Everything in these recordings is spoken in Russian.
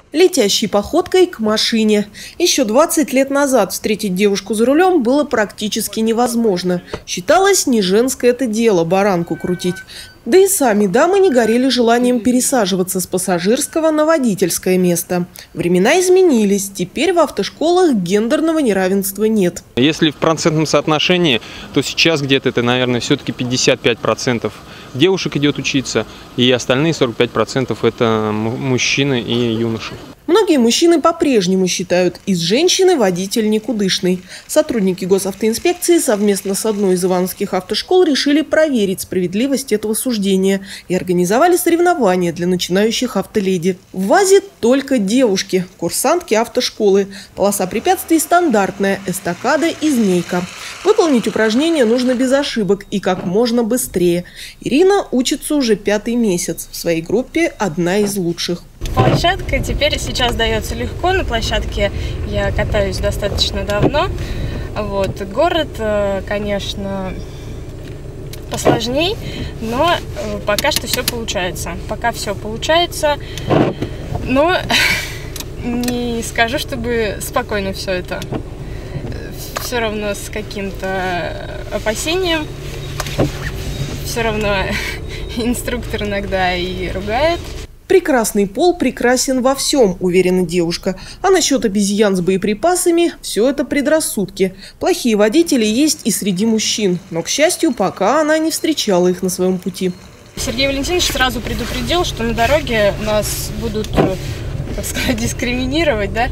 Летящей походкой к машине. Еще 20 лет назад встретить девушку за рулем было практически невозможно. Считалось, не женское это дело баранку крутить. Да и сами дамы не горели желанием пересаживаться с пассажирского на водительское место. Времена изменились. Теперь в автошколах гендерного неравенства нет. Если в процентном соотношении, то сейчас где-то это, наверное, все-таки 55% девушек идет учиться, и остальные 45% это мужчины и юноши. Многие мужчины по-прежнему считают, из женщины водитель никудышный. Сотрудники госавтоинспекции совместно с одной из ивановских автошкол решили проверить справедливость этого суждения и организовали соревнования для начинающих автоледи. В ВАЗе только девушки, курсантки автошколы. Полоса препятствий стандартная, эстакада и змейка. Выполнить упражнение нужно без ошибок и как можно быстрее. Ирина учится уже 5-й месяц. В своей группе одна из лучших. Площадка сейчас дается легко. На площадке я катаюсь достаточно давно. Город, конечно, посложней, но пока что все получается. Но не скажу, чтобы спокойно все это. Все равно с каким-то опасением. Все равно инструктор иногда и ругает. Прекрасный пол прекрасен во всем, уверена девушка. А насчет обезьян с боеприпасами – все это предрассудки. Плохие водители есть и среди мужчин. Но, к счастью, пока она не встречала их на своем пути. Сергей Валентинович сразу предупредил, что на дороге нас будут, так сказать, дискриминировать, да?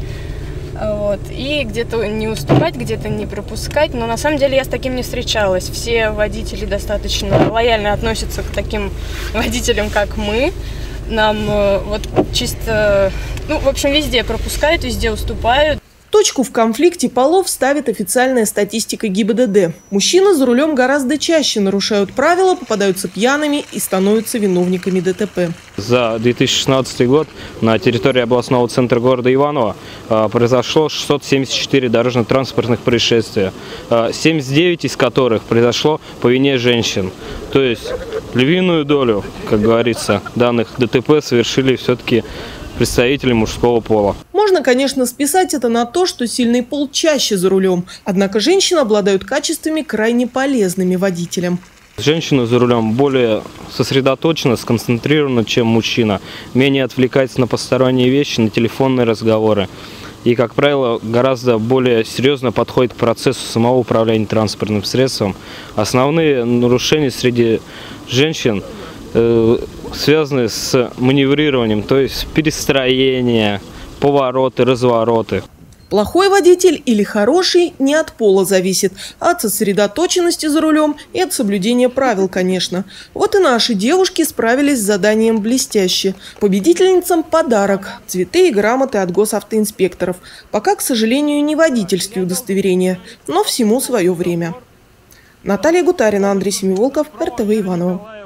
И где-то не уступать, где-то не пропускать. Но на самом деле я с таким не встречалась. Все водители достаточно лояльно относятся к таким водителям, как мы. Нам чисто, везде пропускают, везде уступают. Точку в конфликте полов ставит официальная статистика ГИБДД. Мужчины за рулем гораздо чаще нарушают правила, попадаются пьяными и становятся виновниками ДТП. За 2016 год на территории областного центра города Иваново произошло 674 дорожно-транспортных происшествия, 79 из которых произошло по вине женщин. То есть львиную долю, как говорится, данных ДТП совершили все-таки представители мужского пола. Можно, конечно, списать это на то, что сильный пол чаще за рулем. Однако женщины обладают качествами, крайне полезными водителям. Женщина за рулем более сосредоточена, сконцентрирована, чем мужчина. Менее отвлекается на посторонние вещи, на телефонные разговоры. И, как правило, гораздо более серьезно подходит к процессу самого управления транспортным средством. Основные нарушения среди женщин связаны с маневрированием, то есть перестроение, повороты, развороты. Плохой водитель или хороший не от пола зависит, а от сосредоточенности за рулем и от соблюдения правил, конечно. Вот и наши девушки справились с заданием блестяще. Победительницам подарок – цветы и грамоты от госавтоинспекторов. Пока, к сожалению, не водительские удостоверения, но всему свое время. Наталья Гутарина, Андрей Семиволков, РТВ Иваново.